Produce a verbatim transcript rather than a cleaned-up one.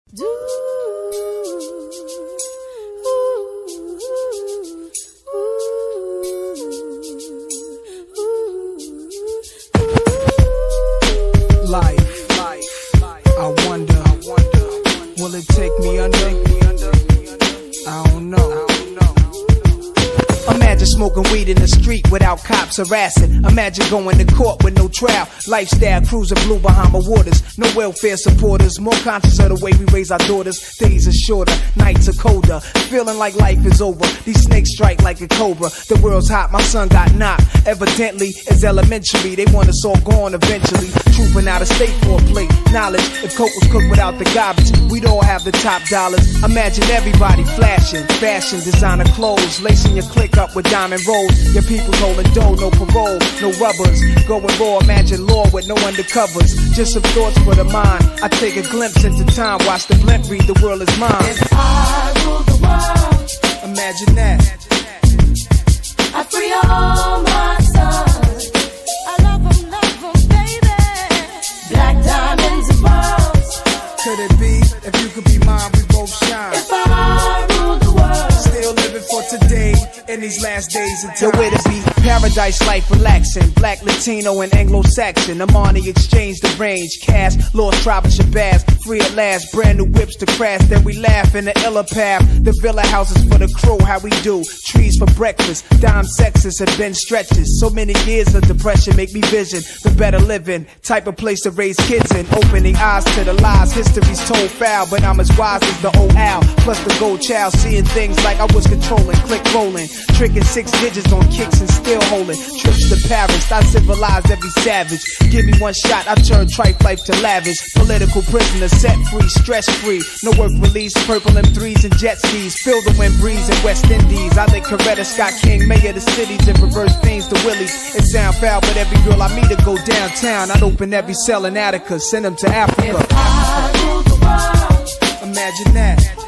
Life, I wonder, will it take me under? I don't know. Imagine smoking weed in the street without cops harassing. Imagine going to court with no trial. Lifestyle cruising blue Bahama waters. No welfare supporters. More conscious of the way we raise our daughters. Days are shorter, nights are colder. Feeling like life is over. These snakes strike like a cobra. The world's hot, my son got knocked. Evidently, it's elementary. They want us all gone eventually. Trooping out of state for a plate. Knowledge, if coke was cooked without the garbage, we'd all have the top dollars. Imagine everybody flashing. Fashion, designer clothes. Lacing your click up with diamond rolls. Your people's holding dough, no parole, no rubbers. Going raw, imagine law with no undercovers. Just some thoughts for the mind. I take a glimpse into time, watch the blimp read, the world is mine. If I rule the world, imagine that. I free all my sons. I love them, love them, baby. Black diamonds and pearls. Could it be, if you could be mine, we both shine. If I rule the world, still living for today, in these last days of time. The way to be, paradise life relaxing. Black, Latino, and Anglo-Saxon. Amani exchange the range. Cash, lost tribe of Shabazz. Free at last, brand new whips to crash. Then we laugh in the illa path. The villa houses for the crew, how we do. Trees for breakfast. Dime sexes have been stretches. So many years of depression make me vision the better living. Type of place to raise kids in. Opening eyes to the lies. History's told foul, but I'm as wise as the old owl. Plus the gold child, seeing things like I was controlling. Click rolling. Tricking six digits on kicks and still holding. Trips to Paris, I civilized every savage. Give me one shot, I turn tripe life to lavish. Political prisoner, set free, stress free. No work release, purple M threes and jet skis. Feel the wind breeze in West Indies. I think Coretta Scott King, mayor of the cities, and reverse things to Willies. It sound foul, but every girl I meet to go downtown. I'd open every cell in Attica, send them to Africa. if I rule the world, Imagine that.